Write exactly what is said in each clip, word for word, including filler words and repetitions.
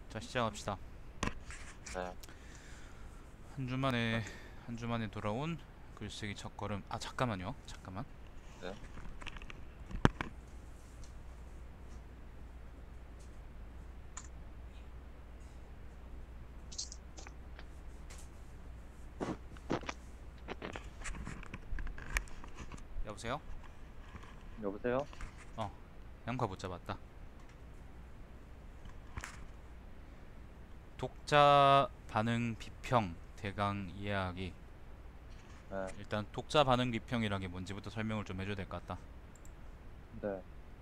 자, 시작합시다. 네, 한 주 만에 한 주 만에 돌아온 글쓰기 첫걸음. 아, 잠깐만요. 잠깐만. 네. 여보세요? 여보세요? 어, 양파 못 잡았다. 독자 반응 비평 대강 이해하기. 네, 일단 독자 반응 비평이란 게 뭔지부터 설명을 좀 해줘야 될 것 같다. 네.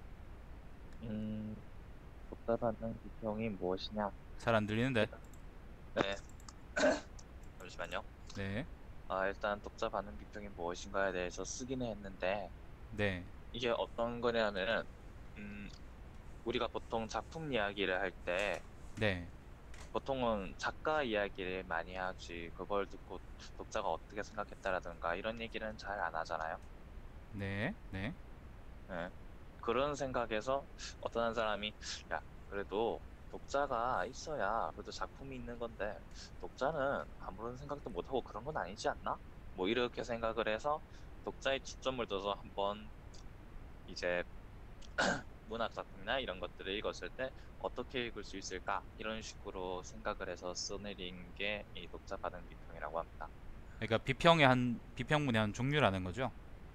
음, 독자반응 비평이 무엇이냐? 잘 안 들리는데? 일단, 네, 잠시만요. 네, 아, 일단 독자 반응 비평이 무엇인가에 대해서 쓰기는 했는데, 네, 이게 어떤 거냐면은, 음, 우리가 보통 작품 이야기를 할 때, 네, 보통은 작가 이야기를 많이 하지, 그걸 듣고 독자가 어떻게 생각했다라든가, 이런 얘기는 잘 안 하잖아요. 네, 네. 예. 그런 생각에서 어떤 한 사람이, 야, 그래도 독자가 있어야 그래도 작품이 있는 건데, 독자는 아무런 생각도 못하고 그런 건 아니지 않나? 뭐 이렇게 생각을 해서 독자의 초점을 둬서 한번 이제 문학 작품이나 이런 것들을 읽었을 때 어떻게 읽을 수 있을까? 이런 식으로 생각을 해서 써내린 게 이 독자 반응 비평이라고 합니다. 그러니까 비평의 한 비평문의 한 종류라는 거죠.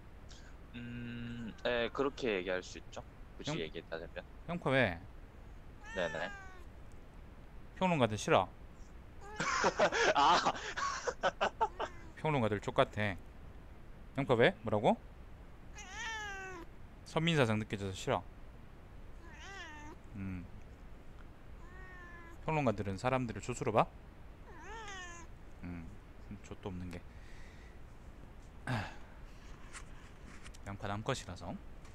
음, 예, 그렇게 얘기할 수 있죠. 굳이 형, 얘기했다면. 형파 왜 네네. 평론가들 싫어? 아, 평론가들 족같아. 형파 왜? 뭐라고? 선민사상 느껴져서 싫어. 음, 평론가들은 사람들을 조수로 봐? 음, 족도 없는 게 양파 남것이라서.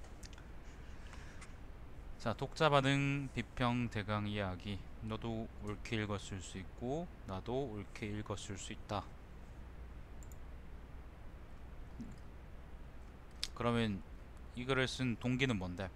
자, 독자 반응 비평 대강 이야기. 너도 옳게 읽었을 수 있고 나도 옳게 읽었을 수 있다. 그러면 이 글을 쓴 동기는 뭔데?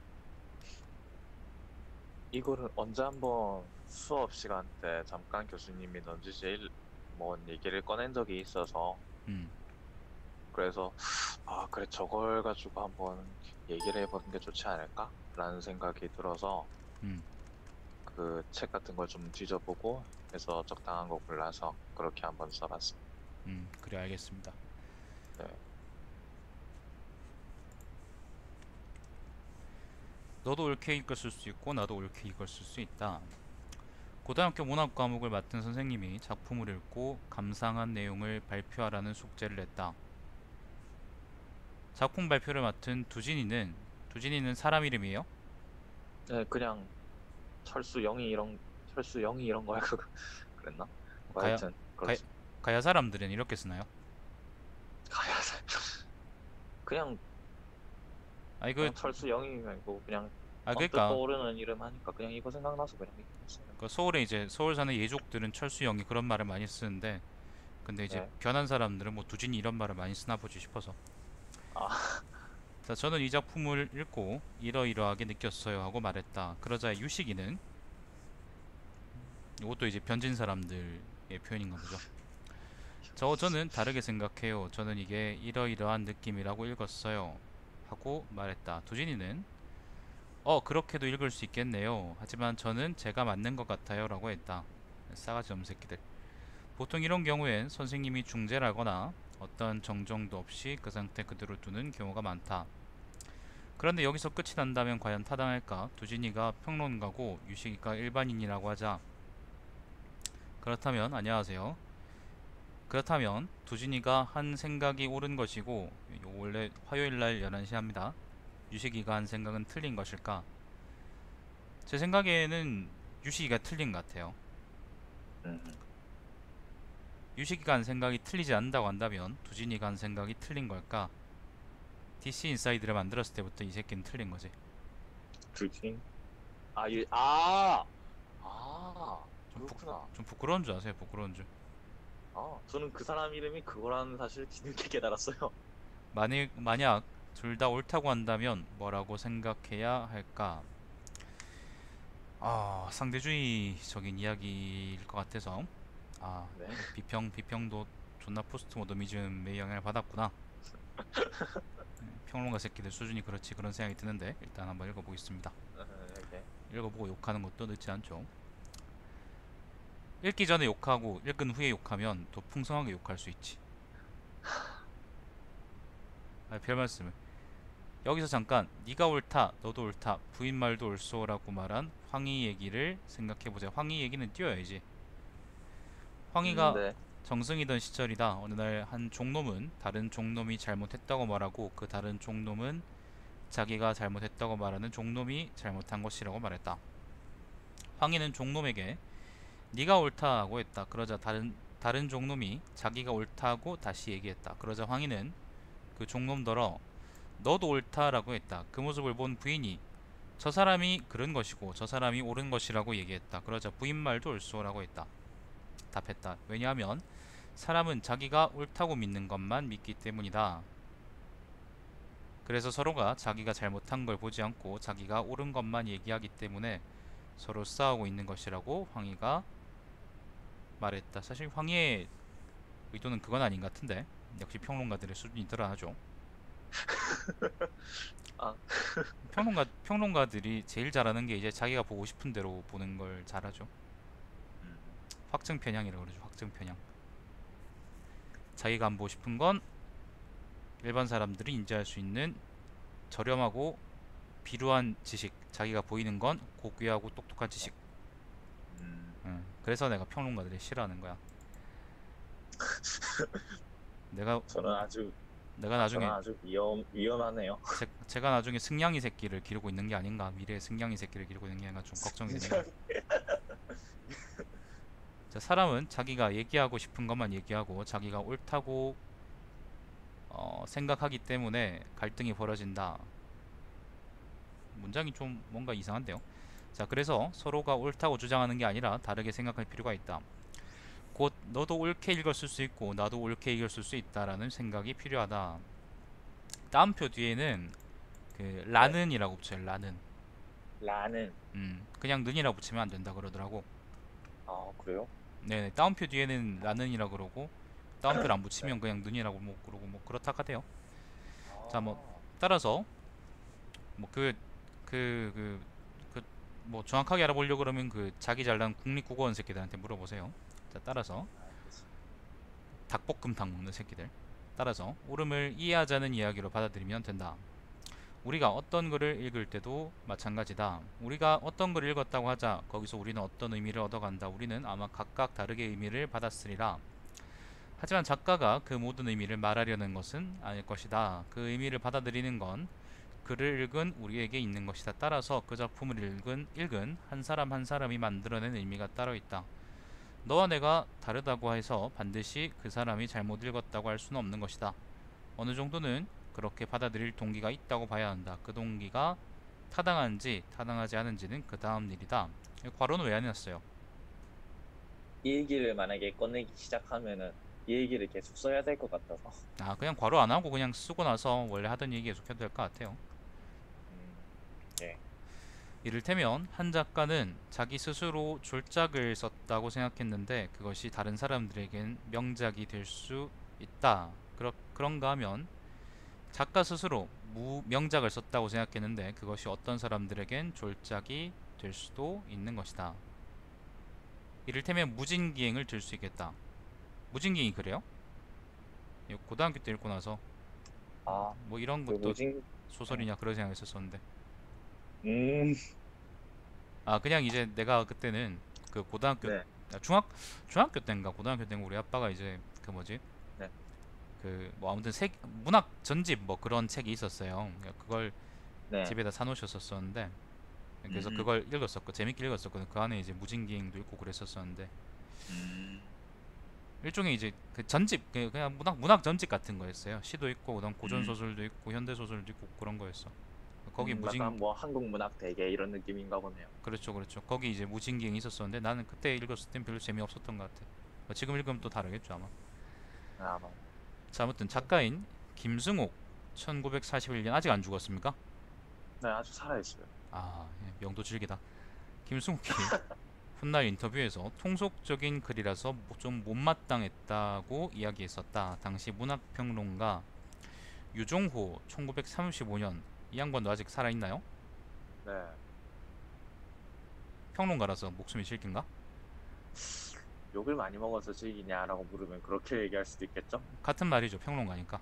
이거를 언제 한번 수업 시간 때 잠깐 교수님이 넌지시 뭔 얘기를 꺼낸 적이 있어서 음, 그래서 아 그래 저걸 가지고 한번 얘기를 해보는 게 좋지 않을까라는 생각이 들어서 음, 그 책 같은 걸 좀 뒤져보고 해서 적당한 거 골라서 그렇게 한번 써봤습니다. 음, 그래 알겠습니다. 네, 너도 옳게 읽었을 수 있고 나도 옳게 읽었을 수 있다. 고등학교 문학 과목을 맡은 선생님이 작품을 읽고 감상한 내용을 발표하라는 숙제를 냈다. 작품 발표를 맡은 두진이는 두진이는 사람 이름이에요? 네 그냥 철수 영희 이런 철수 영희 이런 거야 그거 그랬나? 뭐 가야 하여튼 가, 그렇습니다. 가야 사람들은 이렇게 쓰나요? 가야사 그냥 아이 그, 그냥 철수 영이 말고 그냥 아 언뜻 그러니까 떠오르는 이름 하니까 그냥 이거 생각나서 그냥 이렇게 했어요. 그 서울에 이제 서울 사는 예족들은 철수영이 그런 말을 많이 쓰는데 근데 이제 네. 변한 사람들은 뭐 두진이 이런 말을 많이 쓰나 보지 싶어서. 아, 자, 저는 이 작품을 읽고 이러이러하게 느꼈어요 하고 말했다. 그러자 유식이는, 이것도 이제 변진 사람들의 표현인가 보죠. 저 저는 다르게 생각해요. 저는 이게 이러이러한 느낌이라고 읽었어요 하고 말했다. 두진이는 어 그렇게도 읽을 수 있겠네요. 하지만 저는 제가 맞는 것 같아요 라고 했다. 싸가지 없는 새끼들. 보통 이런 경우엔 선생님이 중재를 하거나 어떤 정정도 없이 그 상태 그대로 두는 경우가 많다. 그런데 여기서 끝이 난다면 과연 타당할까? 두진이가 평론가고 유식이가 일반인이라고 하자. 그렇다면 안녕하세요. 그렇다면 두진이가 한 생각이 옳은 것이고 원래 화요일날 열한 시 합니다. 유식이가 한 생각은 틀린 것일까? 제 생각에는 유식이가 틀린 것 같아요. 음, 유식이가 한 생각이 틀리지 않는다고 한다면 두진이가 한 생각이 틀린 걸까? 디씨 인사이드를 만들었을 때부터 이 새끼는 틀린 거지. 둘칭. 아, 유, 아, 아, 좀, 부, 그렇구나. 좀 부끄러운 줄 아세요? 부끄러운 줄. 아, 저는 그 사람 이름이 그거라는 사실을 뒤늦게 깨달았어요. 만약, 만약 둘 다 옳다고 한다면 뭐라고 생각해야 할까? 아, 상대주의적인 이야기일 것 같아서 아, 네. 비평 비평도 존나 포스트 모더니즘의 영향을 받았구나. 평론가 새끼들 수준이 그렇지 그런 생각이 드는데 일단 한번 읽어보겠습니다. 어, 네. 읽어보고 욕하는 것도 늦지 않죠. 읽기 전에 욕하고 읽은 후에 욕하면 더 풍성하게 욕할 수 있지. 아, 별 말씀을. 여기서 잠깐 네가 옳다, 너도 옳다, 부인 말도 옳소라고 말한 황희 얘기를 생각해보자. 황희 얘기는 띄워야지. 음, 황희가 네. 정승이던 시절이다. 어느 날 한 종놈은 다른 종놈이 잘못했다고 말하고 그 다른 종놈은 자기가 잘못했다고 말하는 종놈이 잘못한 것이라고 말했다. 황희는 종놈에게 네가 옳다고 했다. 그러자 다른 다른 종놈이 자기가 옳다고 다시 얘기했다. 그러자 황희는 그 종놈더러 너도 옳다라고 했다. 그 모습을 본 부인이 저 사람이 그런 것이고 저 사람이 옳은 것이라고 얘기했다. 그러자 부인 말도 옳소라고 했다. 답했다. 왜냐하면 사람은 자기가 옳다고 믿는 것만 믿기 때문이다. 그래서 서로가 자기가 잘못한 걸 보지 않고 자기가 옳은 것만 얘기하기 때문에 서로 싸우고 있는 것이라고 황희가 말했다. 사실 황희의 의도는 그건 아닌 것 같은데 역시 평론가들의 수준이 드러나죠. 아, 평론가 평론가들이 제일 잘하는 게 이제 자기가 보고 싶은 대로 보는 걸 잘하죠. 음, 확증 편향이라고 그러죠. 확증 편향. 자기가 안 보고 싶은 건 일반 사람들이 인지할 수 있는 저렴하고 비루한 지식. 자기가 보이는 건 고귀하고 똑똑한 지식. 음, 응. 그래서 내가 평론가들이 싫어하는 거야. 내가 저는 아주, 내가 아, 저는 나중에 아주 위험, 위험하네요. 제, 제가 나중에 승냥이 새끼를 기르고 있는 게 아닌가. 미래의 승냥이 새끼를 기르고 있는 게 아닌가 좀 걱정이 진짜. 되네요. 자, 사람은 자기가 얘기하고 싶은 것만 얘기하고 자기가 옳다고 어, 생각하기 때문에 갈등이 벌어진다. 문장이 좀 뭔가 이상한데요. 자, 그래서 서로가 옳다고 주장하는 게 아니라 다르게 생각할 필요가 있다. 곧 너도 옳게 읽었을 수 있고 나도 옳게 읽었을 수 있다라는 생각이 필요하다. 다음표 뒤에는 그 네. 라는이라고 붙여요. 라는. 라는, 음, 그냥 는이라고 붙이면 안 된다 그러더라고. 아, 그래요? 네, 다운표 뒤에는 라는이라 그러고 다운표를 안 붙이면 그냥 는이라고 뭐 그러고 뭐 그렇다 하대요. 자, 뭐 아, 따라서 뭐 그 그 그 그 뭐 정확하게 알아보려고 그러면 그 자기 잘난 국립국어원 새끼들한테 물어보세요. 자, 따라서 알겠습니다. 닭볶음탕 먹는 새끼들. 따라서 옳음을 이해하자는 이야기로 받아들이면 된다. 우리가 어떤 글을 읽을 때도 마찬가지다. 우리가 어떤 글을 읽었다고 하자 거기서 우리는 어떤 의미를 얻어간다. 우리는 아마 각각 다르게 의미를 받았으리라. 하지만 작가가 그 모든 의미를 말하려는 것은 아닐 것이다. 그 의미를 받아들이는 건 글을 읽은 우리에게 있는 것이다. 따라서 그 작품을 읽은, 읽은 한 사람 한 사람이 만들어낸 의미가 따로 있다. 너와 내가 다르다고 해서 반드시 그 사람이 잘못 읽었다고 할 수는 없는 것이다. 어느 정도는 그렇게 받아들일 동기가 있다고 봐야 한다. 그 동기가 타당한지 타당하지 않은지는 그 다음 일이다. 괄호는 왜 안 해놨어요? 이 얘기를 만약에 꺼내기 시작하면은 이 얘기를 계속 써야 될 것 같아서. 아, 그냥 괄호 안 하고 그냥 쓰고 나서 원래 하던 얘기 계속 해도 될 것 같아요. 음, 예. 이를테면 한 작가는 자기 스스로 졸작을 썼다고 생각했는데 그것이 다른 사람들에겐 명작이 될 수 있다. 그러, 그런가 하면 작가 스스로 무 명작을 썼다고 생각했는데 그것이 어떤 사람들에겐 졸작이 될 수도 있는 것이다. 이를테면 무진기행을 들 수 있겠다. 무진기행이 그래요? 이거 고등학교 때 읽고 나서 아, 뭐 이런 그 것도 뭐지? 음, 소설이냐 그런 생각했었었는데 음, 아 그냥 이제 내가 그때는 그 고등학교 네, 아, 중학 중학교 때인가 고등학교 때인가 우리 아빠가 이제 그 뭐지 네, 그 뭐 아무튼 책 문학 전집 뭐 그런 책이 있었어요. 그걸 네. 집에다 사놓으셨었었는데 그래서 음, 그걸 읽었었고 재밌게 읽었었거든. 그 안에 이제 무진기행도 있고 그랬었었는데 음, 일종의 이제 그 전집 그- 그냥 문학 문학 전집 같은 거였어요. 시도 있고 그다음 고전 음, 소설도 있고 현대 소설도 있고 그런 거였어. 거기 음, 무진 약간 뭐 한국 문학 대계 이런 느낌인가 보네요. 그렇죠 그렇죠. 거기 이제 무진기행이 있었었는데 나는 그때 읽었을 땐 별로 재미없었던 것 같아. 뭐 지금 읽으면 또 다르겠죠 아마. 아, 뭐, 자, 아무튼 작가인 김승옥 천구백사십일 년 아직 안 죽었습니까? 네, 아주 살아있어요. 아, 예, 명도 질기다. 김승욱이 훗날 인터뷰에서 통속적인 글이라서 뭐 좀 못마땅했다고 이야기했었다. 당시 문학평론가 유종호 천구백삼십오 년 이 양반도 아직 살아있나요? 네. 평론가라서 목숨이 실긴가? 욕을 많이 먹어서 즐기냐라고 물으면 그렇게 얘기할 수도 있겠죠? 같은 말이죠. 평론가니까.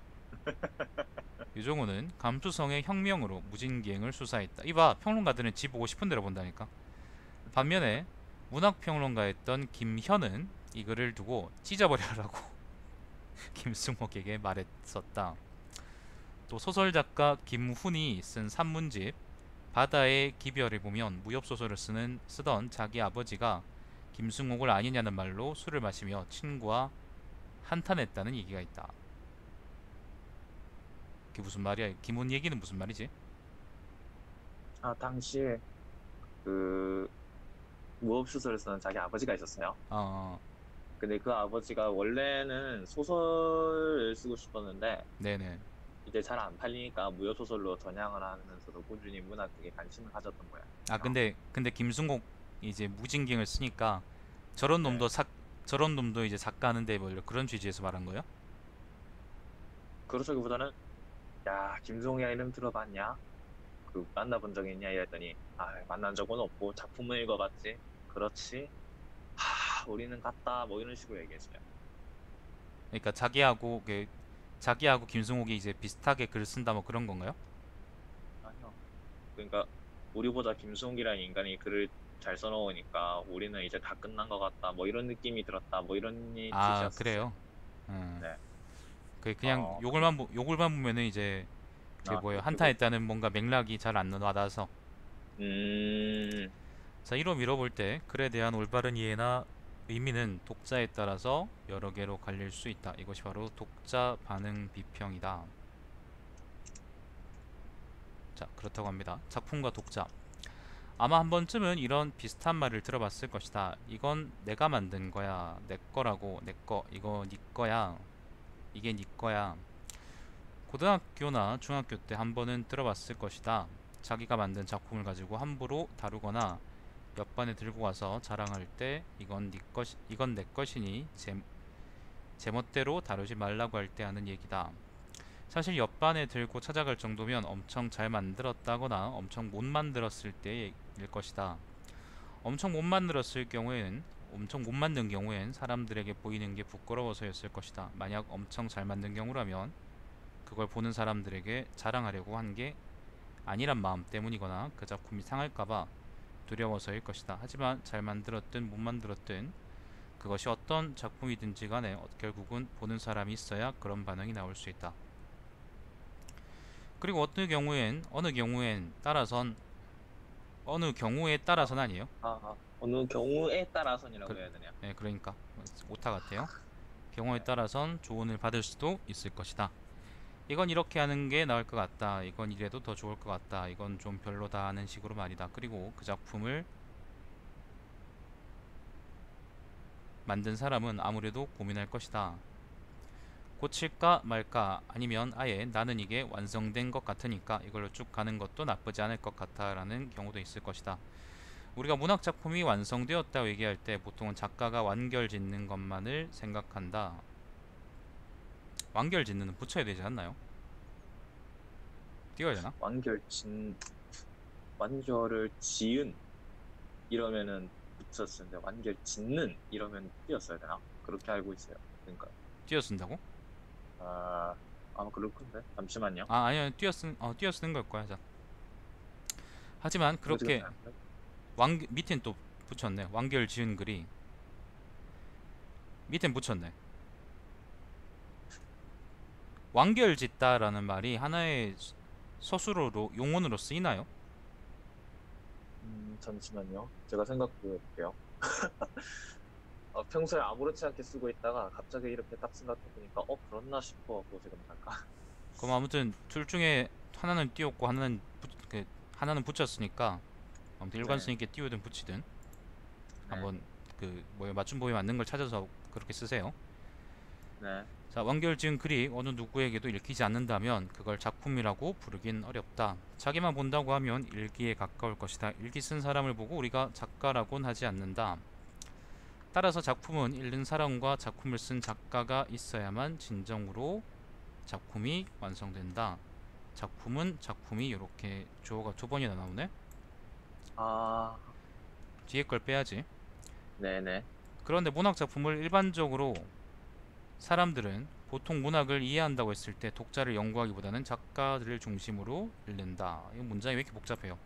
유종호는 감수성의 혁명으로 무진기행을 수사했다. 이봐 평론가들은 지 보고 싶은 대로 본다니까. 반면에 문학평론가였던 김현은 이 글을 두고 찢어버려라고 김승옥에게 말했었다. 또 소설작가 김훈이 쓴 산문집 바다의 기별을 보면 무협소설을 쓰는 쓰던 자기 아버지가 김승옥을 아니냐는 말로 술을 마시며 친구와 한탄했다는 얘기가 있다. 그게 무슨 말이야? 김훈 얘기는 무슨 말이지? 아, 당시에 그 무협소설을 쓰는 자기 아버지가 있었어요. 어, 근데 그 아버지가 원래는 소설을 쓰고 싶었는데 네네. 이제 잘 안 팔리니까 무협소설로 전향을 하면서도 꾸준히 문학 쪽에 관심을 가졌던 거야. 아 어, 근데 근데 김승옥 이제 무진경을 쓰니까 저런 네. 놈도 작 저런 놈도 이제 작가 하는데 뭐 그런 취지에서 말한 거예요? 그렇다기보다는 야, 김종이야 이름 들어봤냐? 그 만나본 적 있냐? 이랬더니 아, 만난 적은 없고 작품을 읽어봤지. 그렇지. 하, 우리는 같다. 뭐 이런 식으로 얘기했어요. 그러니까 자기하고 그 자기하고 김승옥이 이제 비슷하게 글 쓴다 뭐 그런 건가요? 아니요. 그러니까 우리보다 김수홍이라는 인간이 글을 잘 써놓으니까 우리는 이제 다 끝난 것 같다. 뭐 이런 느낌이 들었다. 뭐 이런 이 아 뜻이었어요. 그래요. 음. 네. 그 그냥 어, 그, 욕을만 보, 욕을만 보면은 이제 그 아, 뭐예요 그, 그거. 한탄했다는 뭔가 맥락이 잘 안 와닿아서 음, 자 이로 밀어볼 때 글에 대한 올바른 이해나 의미는 독자에 따라서 여러 개로 갈릴 수 있다. 이것이 바로 독자 반응 비평이다. 자 그렇다고 합니다. 작품과 독자 아마 한 번쯤은 이런 비슷한 말을 들어봤을 것이다. 이건 내가 만든 거야. 내 거라고. 내 거. 이거 네 거야. 이게 네 거야. 고등학교나 중학교 때 한 번은 들어봤을 것이다. 자기가 만든 작품을 가지고 함부로 다루거나 옆반에 들고 가서 자랑할 때 이건 네 것, 이건 내 것이니 제, 제멋대로 다루지 말라고 할 때 하는 얘기다. 사실 옆반에 들고 찾아갈 정도면 엄청 잘 만들었다거나 엄청 못 만들었을 때일 것이다. 엄청 못 만들었을 경우에는 엄청 못 만든 경우엔 사람들에게 보이는 게 부끄러워서였을 것이다. 만약 엄청 잘 만든 경우라면 그걸 보는 사람들에게 자랑하려고 한 게 아니란 마음 때문이거나 그 작품이 상할까봐 두려워서일 것이다. 하지만 잘 만들었든 못 만들었든 그것이 어떤 작품이든지 간에 결국은 보는 사람이 있어야 그런 반응이 나올 수 있다. 그리고 어느 경우엔 어느 경우엔 따라선 어느 경우에 아, 따라서는 아니에요. 아, 아. 어느 경우에 따라서니라고 그, 해야 되냐? 네, 그러니까 오타 같아요. 경우에 따라선 조언을 받을 수도 있을 것이다. 이건 이렇게 하는 게 나을 것 같다. 이건 이래도 더 좋을 것 같다. 이건 좀 별로다 하는 식으로 말이다. 그리고 그 작품을 만든 사람은 아무래도 고민할 것이다. 고칠까 말까 아니면 아예 나는 이게 완성된 것 같으니까 이걸로 쭉 가는 것도 나쁘지 않을 것 같아 라는 경우도 있을 것이다. 우리가 문학 작품이 완성되었다고 얘기할 때 보통은 작가가 완결 짓는 것만을 생각한다. 완결 짓는 붙여야 되지 않나요? 띄워야 되나? 완결 진, 완결을 지은 이러면은 붙였는데 완결 짓는 이러면 띄었어야 되나? 그렇게 알고 있어요. 그러니까 띄어 쓴다고? 아, 아마 그럴 건데. 잠시만요. 아 아니요 띄어 쓴, 어, 띄어 쓰는 걸 거야. 자. 하지만 이거 지금 그렇게 완 밑엔 또 붙였네. 완결 지은 글이 밑엔 붙였네. 완결 짓다라는 말이 하나의 서술어로 용언으로 쓰이나요? 음, 잠시만요. 제가 생각해 볼게요. 어, 평소에 아무렇지 않게 쓰고 있다가 갑자기 이렇게 딱 생각해 보니까 어, 그렇나 싶어갖고 지금 잠깐. 그럼 아무튼 둘 중에 하나는 띄웠고 하나는 붙, 그, 하나는 붙였으니까 아무튼 네, 일관성 있게 띄우든 붙이든 네. 한번 그 뭐야 맞춤법에 맞는 걸 찾아서 그렇게 쓰세요. 네. 자, 완결 지은 글이 어느 누구에게도 읽히지 않는다면 그걸 작품이라고 부르긴 어렵다. 자기만 본다고 하면 일기에 가까울 것이다. 일기 쓴 사람을 보고 우리가 작가라곤 하지 않는다. 따라서 작품은 읽는 사람과 작품을 쓴 작가가 있어야만 진정으로 작품이 완성된다. 작품은 작품이 이렇게 주어가 두 번이나 나오네. 아, 뒤에 걸 빼야지. 네네. 그런데 문학 작품을 일반적으로 사람들은 보통 문학을 이해한다고 했을 때 독자를 연구하기보다는 작가들을 중심으로 읽는다. 이 문장이 왜 이렇게 복잡해요?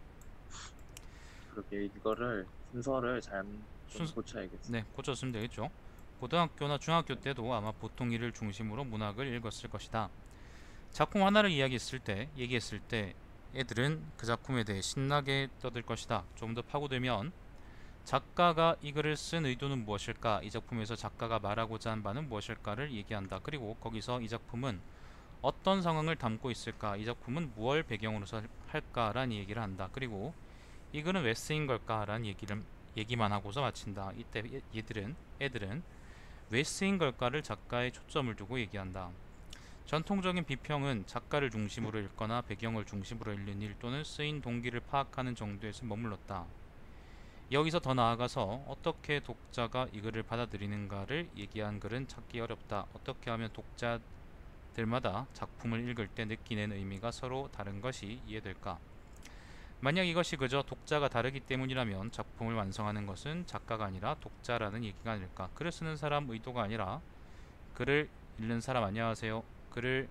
그렇게 이거를 순서를 잘 좀 순, 고쳐야겠어. 네, 고쳤으면 되겠죠. 고등학교나 중학교 때도 아마 보통 일을 중심으로 문학을 읽었을 것이다. 작품 하나를 이야기했을 때, 얘기했을 때 애들은 그 작품에 대해 신나게 떠들 것이다. 좀 더 파고들면 작가가 이 글을 쓴 의도는 무엇일까? 이 작품에서 작가가 말하고자 한 바는 무엇일까를 얘기한다. 그리고 거기서 이 작품은 어떤 상황을 담고 있을까? 이 작품은 무엇을 배경으로 할까라는 얘기를 한다. 그리고 이 글은 왜 쓰인 걸까라는 얘기를 얘기만 하고서 마친다. 이때 얘들은 애들은 왜 쓰인 걸까를 작가에 초점을 두고 얘기한다. 전통적인 비평은 작가를 중심으로 읽거나 배경을 중심으로 읽는 일 또는 쓰인 동기를 파악하는 정도에서 머물렀다. 여기서 더 나아가서 어떻게 독자가 이 글을 받아들이는가를 얘기한 글은 찾기 어렵다. 어떻게 하면 독자들마다 작품을 읽을 때 느끼는 의미가 서로 다른 것이 이해될까? 만약 이것이 그저 독자가 다르기 때문이라면 작품을 완성하는 것은 작가가 아니라 독자라는 얘기가 아닐까? 글을 쓰는 사람 의도가 아니라 글을 읽는 사람 안녕하세요. 글을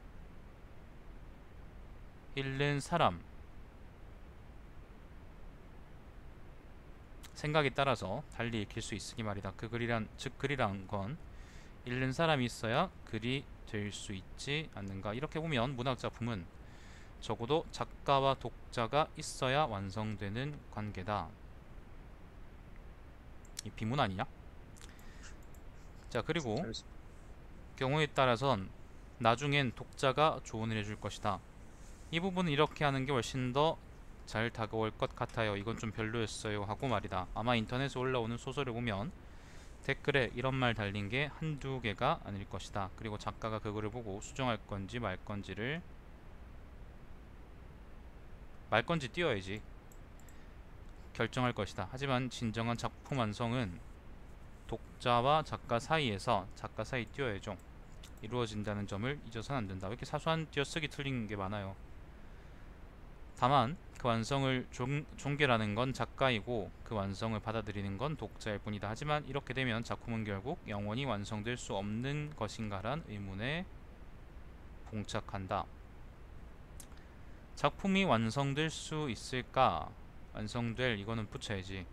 읽는 사람 생각에 따라서 달리 읽힐 수 있으니 말이다. 그 글이란 즉 글이란 건 읽는 사람이 있어야 글이 될 수 있지 않는가. 이렇게 보면 문학 작품은 적어도 작가와 독자가 있어야 완성되는 관계다. 이 비문 아니냐? 자, 그리고 잠시, 경우에 따라선 나중엔 독자가 조언을 해줄 것이다. 이 부분은 이렇게 하는 게 훨씬 더 잘 다가올 것 같아요. 이건 좀 별로였어요. 하고 말이다. 아마 인터넷에 올라오는 소설을 보면 댓글에 이런 말 달린 게 한두 개가 아닐 것이다. 그리고 작가가 그거를 보고 수정할 건지 말 건지를 말 건지 띄워야지 결정할 것이다. 하지만 진정한 작품 완성은 독자와 작가 사이에서 작가 사이 띄워야죠. 이루어진다는 점을 잊어서는 안 된다. 왜 이렇게 사소한 띄어쓰기 틀린 게 많아요. 다만 그 완성을 종, 종결하는 건 작가이고 그 완성을 받아들이는 건 독자일 뿐이다. 하지만 이렇게 되면 작품은 결국 영원히 완성될 수 없는 것인가란 의문에 봉착한다. 작품이 완성될 수 있을까? 완성될 이거는 붙여야지.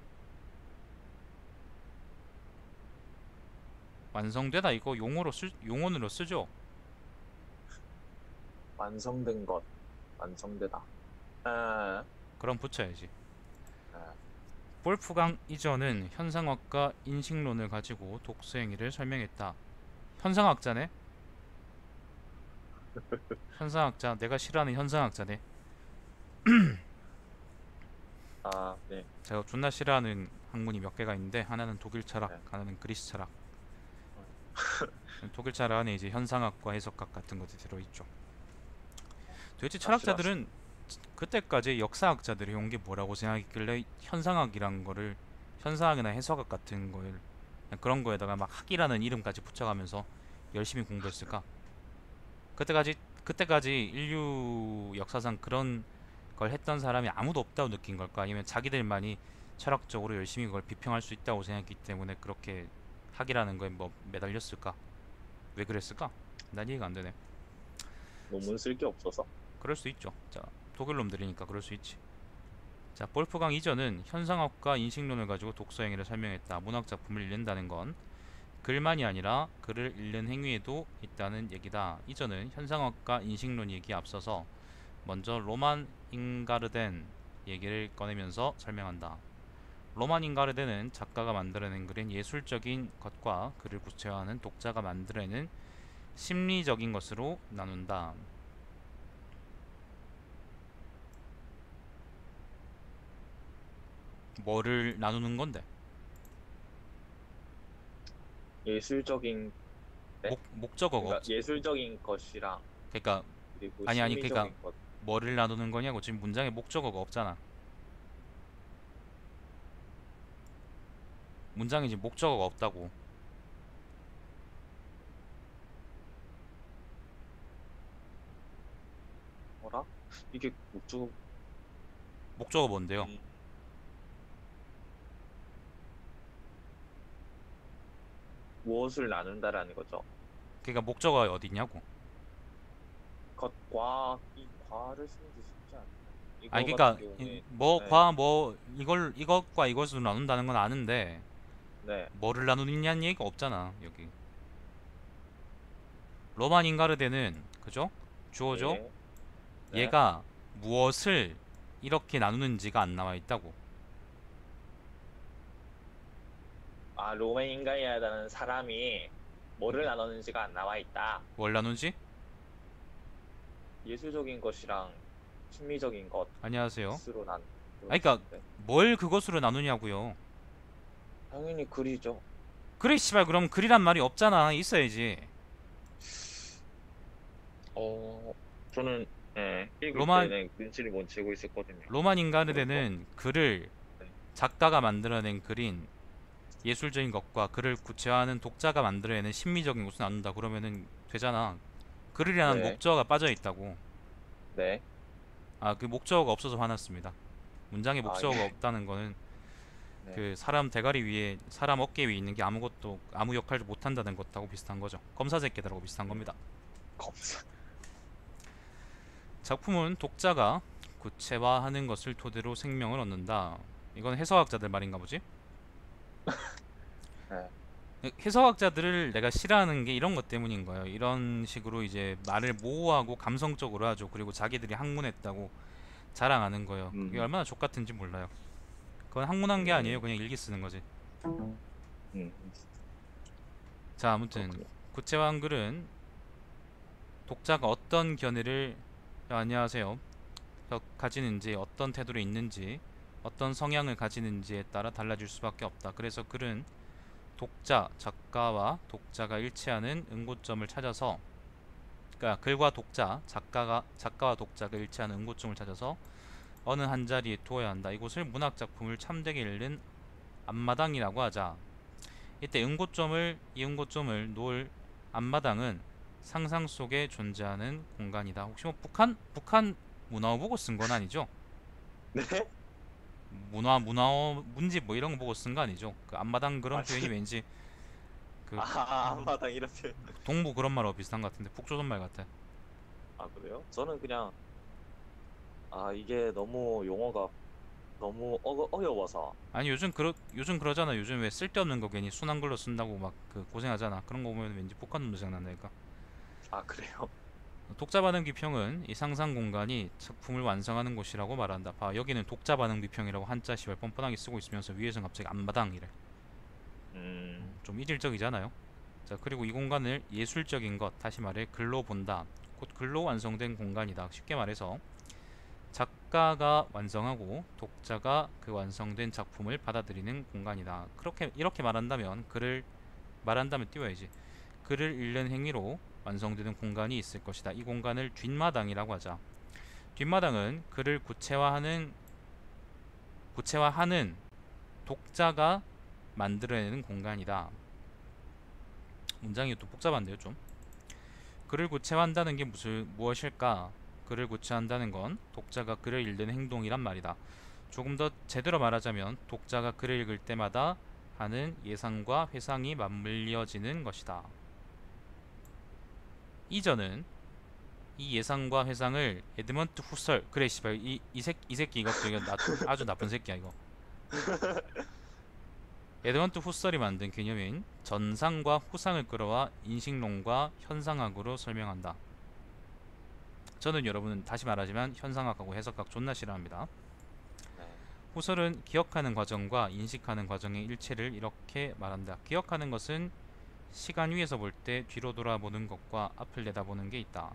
완성되다 이거 용어로 쓰, 용언으로 쓰죠. 완성된 것, 완성되다. 아, 그럼 붙여야지. 아, 볼프강 이전은 현상학과 인식론을 가지고 독서 행위를 설명했다. 현상학자네? 현상학자. 내가 싫어하는 현상학자네. 아, 네, 제가 존나 싫어하는 학문이 몇 개가 있는데 하나는 독일 철학, 네. 하나는 그리스 철학. 독일 철학 안에 이제 현상학과 해석학 같은 것들이 들어있죠. 도대체 아, 싫어. 철학자들은 그때까지 역사학자들이 온 게 뭐라고 생각했길래 현상학이란 거를 현상학이나 해석학 같은 거를 그냥 그런 거에다가 막 학이라는 이름까지 붙여가면서 열심히 공부했을까? 그때까지 그때까지 인류 역사상 그런 걸 했던 사람이 아무도 없다고 느낀 걸까? 아니면 자기들만이 철학적으로 열심히 그걸 비평할 수 있다고 생각했기 때문에 그렇게 학이라는 거에 뭐 매달렸을까? 왜 그랬을까? 난 이해가 안 되네. 논문 쓸 게 없어서. 그럴 수 있죠. 자, 독일 놈들이니까 그럴 수 있지. 자, 볼프강 이전은 현상학과 인식론을 가지고 독서 행위를 설명했다. 문학 작품을 읽는다는 건 글만이 아니라 글을 읽는 행위에도 있다는 얘기다. 이전은 현상학과 인식론 얘기에 앞서서 먼저 로만 잉가르덴 얘기를 꺼내면서 설명한다. 로만 잉가르덴은 작가가 만들어낸 글은 예술적인 것과 그를 구체화하는 독자가 만들어내는 심리적인 것으로 나눈다. 뭐를 나누는 건데? 예술적인 네? 목 목적어가 그러니까 없. 예술적인 것이랑 그러니까 그리고 아니 아니 그러니까 심미적인 것. 뭐를 나누는 거냐고. 지금 문장에 목적어가 없잖아. 문장에 지금 목적어가 없다고. 뭐라? 이게 목적. 목적어 뭔데요? 음, 무엇을 나눈다라는 거죠. 그러니까 목적어가 어디 있냐고. 것과 이 과를 쓰는 게 쉽지 않아요. 아니 이거 같은 그러니까 경우에. 뭐 네, 과 뭐 이걸 이것과 이것으로 나눈다는 건 아는데 네, 뭐를 나누느냐는 얘기가 없잖아 여기. 로만 잉가르데는 그죠? 주어죠? 예, 네. 얘가 무엇을 이렇게 나누는지가 안 나와 있다고. 아, 로맨 인간이라는 사람이 뭐를 나누는지가 안 나와 있다. 뭘 나누지? 예술적인 것이랑 심미적인 안녕하세요. 것으로 난. 아니 그러니까 네. 뭘 그것으로 나누냐고요. 당연히 글이죠. 그래 씨발 그럼 글이란 말이 없잖아. 있어야지. 어, 저는 예, 읽을 로만 때는 눈치를 못 채고 있었거든요. 로만 그래서 잉가르데는 글을 네. 작가가 만들어낸 글인 예술적인 것과 그를 구체화하는 독자가 만들어내는 심미적인 것을 나눈다 그러면은 되잖아. 글이라는 네, 목적어가 빠져 있다고. 네. 아, 그 목적어가 없어서 화났습니다. 문장에 아, 목적어가 예. 없다는 거는 네. 그 사람 대가리 위에 사람 어깨 위에 있는 게 아무것도 아무 역할도 못 한다는 것하고 비슷한 거죠. 검사 새끼들하고 비슷한 음, 겁니다. 검사. 작품은 독자가 구체화하는 것을 토대로 생명을 얻는다. 이건 해석학자들 말인가 보지? 네. 해석학자들을 내가 싫어하는 게 이런 것 때문인 거예요. 이런 식으로 이제 말을 모호하고 감성적으로 하죠. 그리고 자기들이 학문했다고 자랑하는 거예요. 그게 음, 얼마나 족같은지 몰라요. 그건 학문한 게 아니에요. 음, 그냥 일기 쓰는 거지. 음, 자, 아무튼 그렇군요. 구체화한 글은 독자가 어떤 견해를 야, 안녕하세요. 어, 가지는지 어떤 태도를 있는지 어떤 성향을 가지는지에 따라 달라질 수밖에 없다. 그래서 글은 독자, 작가와 독자가 일치하는 응고점을 찾아서 그러니까 글과 독자, 작가가 작가와 독자가 일치하는 응고점을 찾아서 어느 한 자리에 두어야 한다. 이곳을 문학 작품을 참되게 읽는 앞마당이라고 하자. 이때 응고점을 이 응고점을 놓을 앞마당은 상상 속에 존재하는 공간이다. 혹시 뭐 북한 북한 문화어 보고 쓴 건 아니죠? 네? 문화 문화어 문집 뭐 이런 거 보고 쓴 거 아니죠? 그 앞마당 그런 표현이 아니, 왠지 그 아, 한마당 이렇게. 동부 그런 말하고 비슷한 것 같은데 북조선 말 같아. 아, 그래요? 저는 그냥, 아, 이게 너무 용어가 너무 어, 어려워서. 아니 요즘 그러 요즘 그러잖아. 요즘 왜 쓸데없는 거 괜히 순한 글로 쓴다고 막 그 고생하잖아. 그런 거 보면 왠지 북한 놈도 생각난다니까. 아, 그래요? 독자 반응 비평은 이 상상 공간이 작품을 완성하는 곳이라고 말한다. 봐, 여기는 독자 반응 비평이라고 한자 시발 뻔뻔하게 쓰고 있으면서 위에서 갑자기 앞마당이래. 음, 좀 이질적이잖아요. 자, 그리고 이 공간을 예술적인 것, 다시 말해 글로 본다. 곧 글로 완성된 공간이다. 쉽게 말해서 작가가 완성하고 독자가 그 완성된 작품을 받아들이는 공간이다. 그렇게 이렇게 말한다면 글을 말한다면 띄워야지. 글을 읽는 행위로 완성되는 공간이 있을 것이다. 이 공간을 뒷마당이라고 하자. 뒷마당은 글을 구체화하는 구체화하는 독자가 만들어내는 공간이다. 문장이 또 복잡한데요, 좀. 글을 구체화한다는 게 무슨 무엇일까? 글을 구체화한다는 건 독자가 글을 읽는 행동이란 말이다. 조금 더 제대로 말하자면 독자가 글을 읽을 때마다 하는 예상과 회상이 맞물려지는 것이다. 이전은 이 예상과 회상을 에드먼트 후설 그래 씨발 이, 이, 새, 이 새끼 이것도 이거 나, 아주 나쁜 새끼야 이거. 에드먼트 후설이 만든 개념인 전상과 후상을 끌어와 인식론과 현상학으로 설명한다. 저는 여러분 다시 말하지만 현상학하고 해석학 존나 싫어합니다. 네. 후설은 기억하는 과정과 인식하는 과정의 일체를 이렇게 말한다. 기억하는 것은 시간 위에서 볼 때 뒤로 돌아보는 것과 앞을 내다보는 게 있다.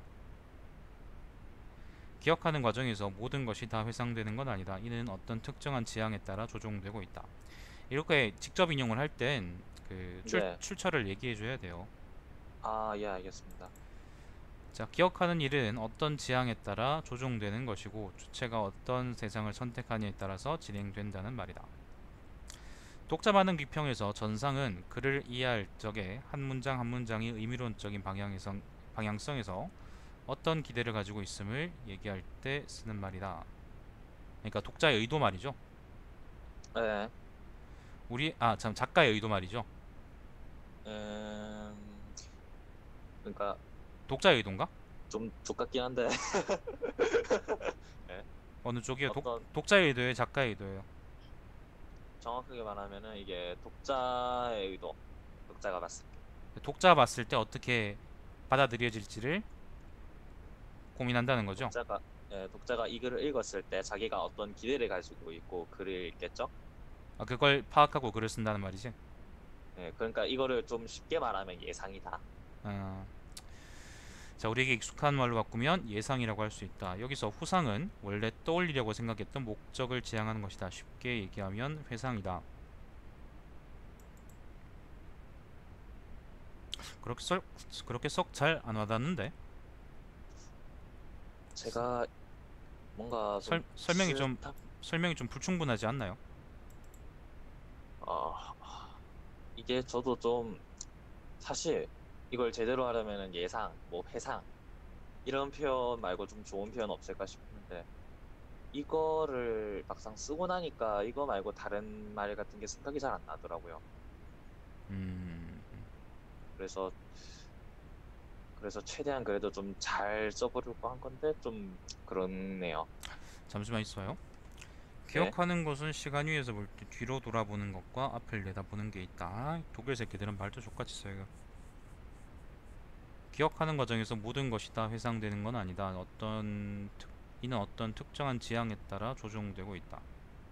기억하는 과정에서 모든 것이 다 회상되는 건 아니다. 이는 어떤 특정한 지향에 따라 조종되고 있다. 이렇게 직접 인용을 할 땐 그 네. 출처를 얘기해 줘야 돼요. 아, 예, 알겠습니다. 자, 기억하는 일은 어떤 지향에 따라 조종되는 것이고 주체가 어떤 대상을 선택하느냐에 따라서 진행된다는 말이다. 독자 반응 비평에서 전상은 글을 이해할 적에 한 문장 한 문장이 의미론적인 방향에서, 방향성에서 어떤 기대를 가지고 있음을 얘기할 때 쓰는 말이다. 그러니까 독자의 의도 말이죠. 예, 우리 아 참 작가의 의도 말이죠. 음, 그러니까 독자의 의도인가? 좀 족같긴 한데, 예, 어느 쪽이에요? 독, 어떤, 독자의 의도예요? 작가의 의도예요? 정확하게 말하면은 이게 독자의 의도, 독자가 봤을 때. 독자가 봤을 때 어떻게 받아들여질지를 고민한다는 거죠. 독자가, 예, 독자가 이 글을 읽었을 때 자기가 어떤 기대를 가지고 있고 글을 읽겠죠? 아, 그걸 파악하고 글을 쓴다는 말이지. 예, 그러니까 이거를 좀 쉽게 말하면 예상이다. 어, 자, 우리에게 익숙한 말로 바꾸면 예상이라고 할 수 있다. 여기서 후상은 원래 떠올리려고 생각했던 목적을 지향하는 것이다. 쉽게 얘기하면 회상이다. 그렇게 썩 그렇게 썩 잘 안 와닿는데 제가 뭔가 좀 설, 설명이 좀 비슷한, 설명이 좀 불충분하지 않나요? 어, 이게 저도 좀 사실 이걸 제대로 하려면은 예상, 뭐 회상 이런 표현 말고 좀 좋은 표현 없을까 싶은데 이거를 막상 쓰고 나니까 이거 말고 다른 말 같은 게 생각이 잘 안 나더라고요. 음, 그래서 그래서 최대한 그래도 좀 잘 써보려고 한 건데 좀 그렇네요. 잠시만 있어요. 네, 기억하는 것은 시간 위에서 볼 때 뒤로 돌아보는 것과 앞을 내다보는 게 있다. 독일 새끼들은 말도 족같이 써요. 기억하는 과정에서 모든 것이 다 회상되는 건 아니다. 어떤 특, 이는 어떤 특정한 지향에 따라 조종되고 있다.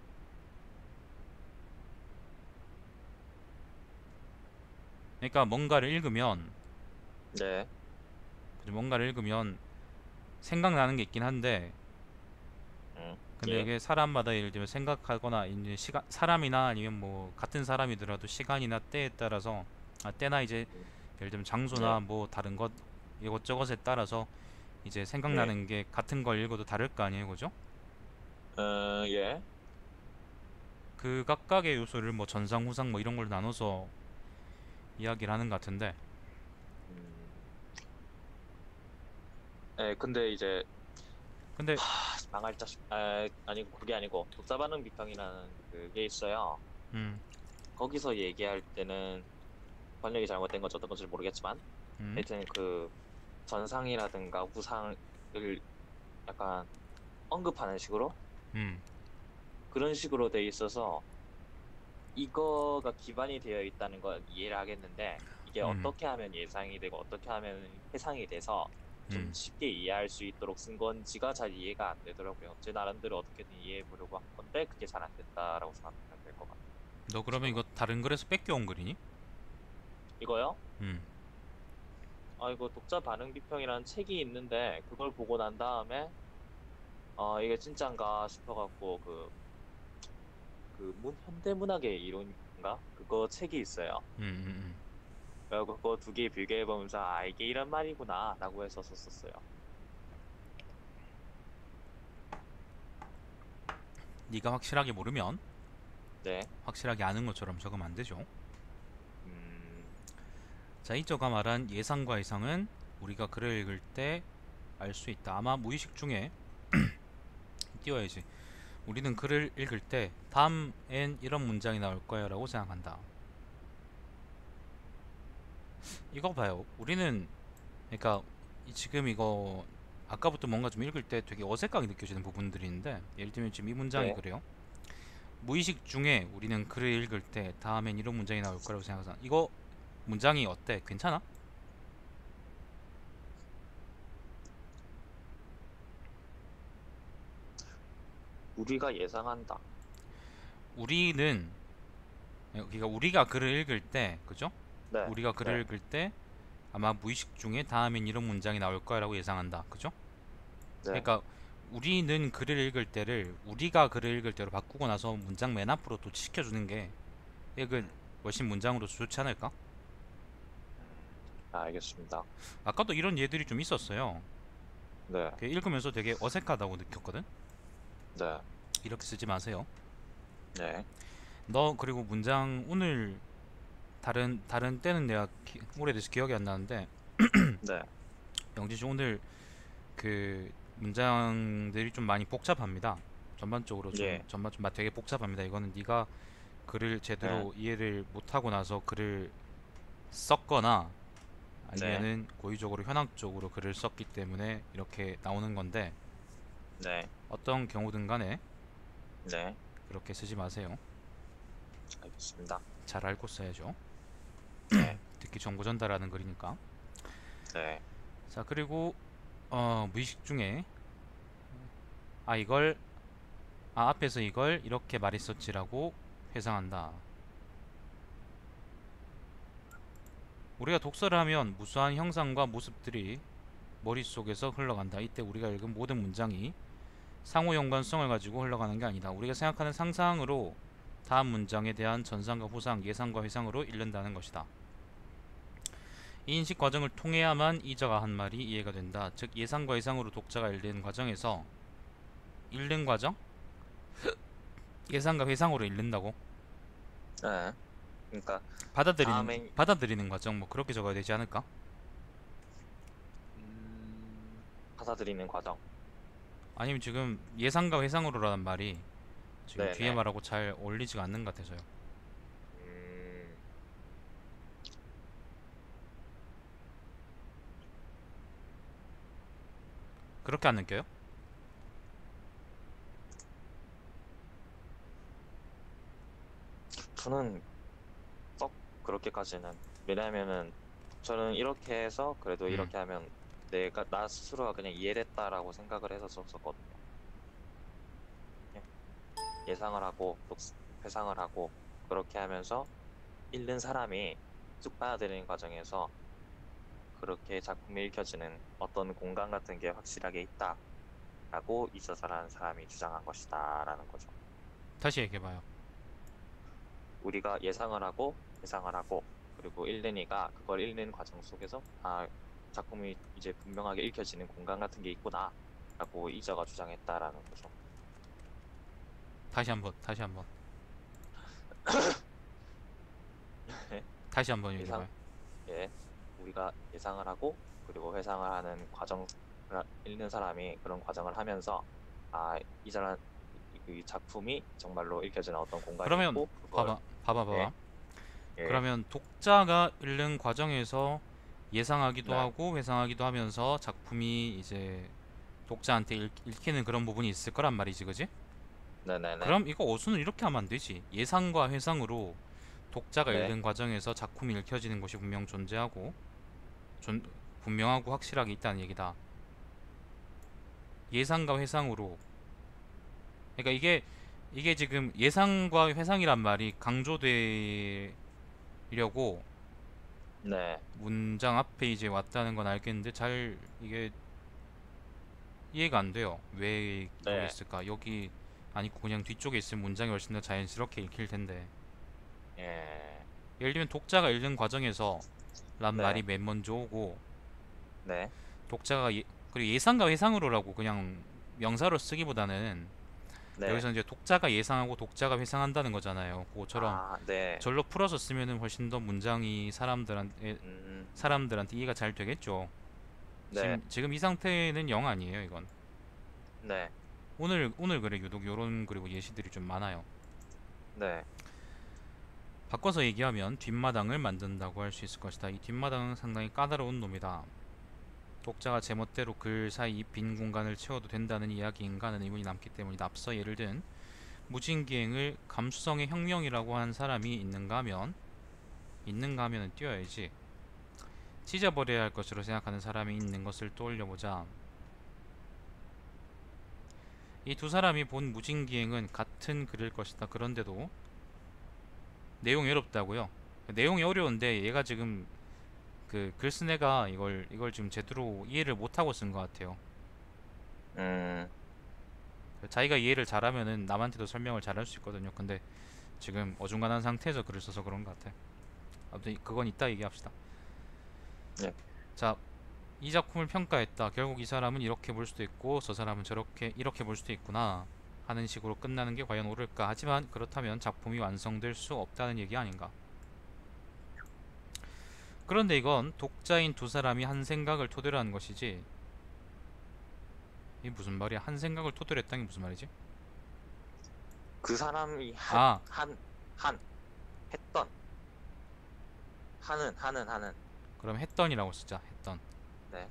그러니까 뭔가를 읽으면 네, 그죠? 뭔가를 읽으면 생각나는 게 있긴 한데 음, 근데 예, 이게 사람마다 예를 들면 생각하거나 이제 시간 사람이나 아니면 뭐 같은 사람이더라도 시간이나 때에 따라서 아, 때나 이제 음, 예를 들면 네, 장소나 뭐 다른 것 이것저것에 따라서 이제 네, 생각나는 게 같은 걸 읽어도 다를 거 아니에요, 그죠? 어, 예, 그 각각의 요소를 뭐 전상, 후상 뭐 이런 걸로 나눠서 이야기를 하는 것 같은데 음, 예, 근데 이제 근데 하, 망할 자식, 아, 아니고 그게 아니고 독자 반응 비평이라는 그게 있어요. 음, 거기서 얘기할 때는 번역이 잘못된 건지 어떤 건지 모르겠지만 음, 하여튼 그 전상이라든가 후상을 약간 언급하는 식으로 음, 그런 식으로 돼 있어서 이거가 기반이 되어 있다는 건 이해를 하겠는데 이게 음, 어떻게 하면 예상이 되고 어떻게 하면 해상이 돼서 좀 음. 쉽게 이해할 수 있도록 쓴 건지가 잘 이해가 안 되더라고요. 제 나름대로 어떻게든 이해해 보려고 한 건데 그게 잘 안 됐다라고 생각하면 될 것 같아요. 너 그러면 지금은 이거 다른 글에서 뺏겨온 글이니? 이거요? 음, 아 이거 독자 반응 비평이라는 책이 있는데 그걸 보고 난 다음에 어 이게 진짠가 싶어갖고 그 그 문 현대문학의 이론인가 그거 책이 있어요. 음, 음, 음. 그래서 그거 두 개 비교해보면서 아 이게 이런 말이구나 라고 해서 썼었어요. 네가 확실하게 모르면 네. 확실하게 아는 것처럼 적으면 안 되죠. 음, 자, 이저가 말한 예상과 예상은 우리가 글을 읽을 때 알 수 있다. 아마 무의식 중에 띄워야지. 우리는 글을 읽을 때 다음엔 이런 문장이 나올 거야 라고 생각한다. 이거 봐요. 우리는 그러니까 이- 지금 이거 아까부터 뭔가 좀 읽을 때 되게 어색하게 느껴지는 부분들이 있는데 예를 들면 지금 이 문장이 네. 그래요. 무의식 중에 우리는 글을 읽을 때 다음엔 이런 문장이 나올 거라고 생각하잖아. 이거 문장이 어때? 괜찮아? 우리가 예상한다. 우리는 그러니까 우리가 글을 읽을 때 그죠? 네. 우리가 글을 네. 읽을 때 아마 무의식 중에 다음엔 이런 문장이 나올 거라고 예상한다. 그죠? 네. 그러니까 우리는 글을 읽을 때를 우리가 글을 읽을 때로 바꾸고 나서 문장 맨 앞으로 또 시켜주는 게 이건 음, 훨씬 문장으로 좋지 않을까? 아, 알겠습니다. 아까도 이런 예들이 좀 있었어요. 네, 그 읽으면서 되게 어색하다고 느꼈거든. 네, 이렇게 쓰지 마세요. 네, 너 그리고 문장 오늘 다른 다른 때는 내가 기, 오래돼서 기억이 안 나는데 네, 영지 씨 오늘 그 문장들이 좀 많이 복잡합니다. 전반적으로 좀 예, 전반 좀 되게 복잡합니다. 이거는 네가 글을 네, 제대로 이해를 못하고 나서 글을 썼거나 네, 아니면은 고의적으로 현학적으로 글을 썼기 때문에 이렇게 나오는 건데 네, 어떤 경우든 간에 네, 그렇게 쓰지 마세요. 알겠습니다. 잘 알고 써야죠. 네, 특히 정보 전달하는 글이니까. 네, 자, 그리고 어, 무의식 중에 아 이걸 아 앞에서 이걸 이렇게 말했었지라고 회상한다. 우리가 독서를 하면 무수한 형상과 모습들이 머릿속에서 흘러간다. 이때 우리가 읽은 모든 문장이 상호 연관성을 가지고 흘러가는 게 아니다. 우리가 생각하는 상상으로 다음 문장에 대한 전상과 후상, 예상과 회상으로 읽는다는 것이다. 이 인식 과정을 통해야만 이자가 한 말이 이해가 된다. 즉 예상과 회상으로 독자가 읽는 과정에서 읽는 과정? 예상과 회상으로 읽는다고? 네. 그러니까 받아들이는 다음에 받아들이는 과정 뭐 그렇게 적어야 되지 않을까? 음, 받아들이는 과정. 아니면 지금 예상과 회상으로라는 말이 지금 뒤에 네네. 말하고 잘 어울리지가 않는 것 같아서요. 음, 그렇게 안 느껴요? 저는 썩 그렇게까지는. 왜냐면은 저는 이렇게 해서 그래도 음. 이렇게 하면 내가 나 스스로가 그냥 이해됐다라고 생각을 해서 썼었거든요. 예. 예상을 하고 또 회상을 하고 그렇게 하면서 읽는 사람이 쭉 받아들이는 과정에서 그렇게 작품이 읽혀지는 어떤 공간 같은 게 확실하게 있다라고 있어서라는 사람이 주장한 것이다라는 거죠. 다시 얘기해봐요. 우리가 예상을 하고 예상을 하고 그리고 읽는 이가 그걸 읽는 과정 속에서 아 작품이 이제 분명하게 읽혀지는 공간 같은 게 있구나라고 이저가 주장했다라는 거죠. 다시 한번, 다시 한번, 다시 한번 예상 얘기해봐요. 예 우리가 예상을 하고 그리고 회상을 하는 과정 읽는 사람이 그런 과정을 하면서 아 이 사람 이 작품이 정말로 읽혀지는 어떤 공간이 그러면 있고 그걸 봐봐, 봐봐, 예 봐봐. 예 그러면 독자가 읽는 과정에서 예상하기도 네 하고 회상하기도 하면서 작품이 이제 독자한테 읽, 읽히는 그런 부분이 있을 거란 말이지, 그지? 네네네 그럼 이거 어수는 이렇게 하면 안 되지. 예상과 회상으로 독자가 네 읽는 과정에서 작품이 읽혀지는 것이 분명 존재하고 존, 분명하고 확실하게 있다는 얘기다. 예상과 회상으로 그러니까 이게 이게 지금 예상과 회상이란 말이 강조되려고 네, 문장 앞에 이제 왔다는 건 알겠는데 잘 이게 이해가 안 돼요. 왜 여기 네, 있을까? 여기 아니고 그냥 뒤쪽에 있을 문장이 훨씬 더 자연스럽게 읽힐 텐데. 예, 예를 들면 독자가 읽는 과정에서 란 말이 네, 맨 먼저 오고 네, 독자가 예, 그리고 예상과 회상으로라고 그냥 명사로 쓰기보다는 네. 여기서 이제 독자가 예상하고 독자가 회상한다는 거잖아요. 그것처럼 아, 네. 절로 풀어서 쓰면은 훨씬 더 문장이 사람들한테 음, 사람들한테 이해가 잘 되겠죠. 네, 지금 지금 이 상태는 영 아니에요, 이건. 네, 오늘 오늘 글에 유독 요런 그리고 예시들이 좀 많아요. 네, 바꿔서 얘기하면 뒷마당을 만든다고 할 수 있을 것이다. 이 뒷마당은 상당히 까다로운 놈이다. 독자가 제멋대로 글 사이 빈 공간을 채워도 된다는 이야기인가 하는 의문이 남기 때문이다. 앞서 예를 든 무진기행을 감수성의 혁명이라고 한 사람이 있는가 하면 있는가 하면은 띄워야지. 찢어버려야 할 것으로 생각하는 사람이 있는 것을 떠올려보자. 이 두 사람이 본 무진기행은 같은 글일 것이다. 그런데도 내용이 어렵다고요. 내용이 어려운데 얘가 지금 그 글 쓴 애가 이걸 이걸 지금 제대로 이해를 못하고 쓴 것 같아요. 음, 자기가 이해를 잘하면은 남한테도 설명을 잘할 수 있거든요. 근데 지금 어중간한 상태에서 글을 써서 그런 것 같아. 아무튼 그건 이따 얘기합시다. 예. 자, 이 작품을 평가했다. 결국 이 사람은 이렇게 볼 수도 있고 저 사람은 저렇게 이렇게 볼 수도 있구나 하는 식으로 끝나는 게 과연 옳을까? 하지만 그렇다면 작품이 완성될 수 없다는 얘기 아닌가? 그런데 이건 독자인 두 사람이 한 생각을 토대로 한 것이지. 이게 무슨 말이야? 한 생각을 토대로 했다는 게 무슨 말이지? 그 사람이 한, 아, 한, 한, 했던, 하는, 하는, 하는. 그럼 했던이라고 쓰자. 했던. 네,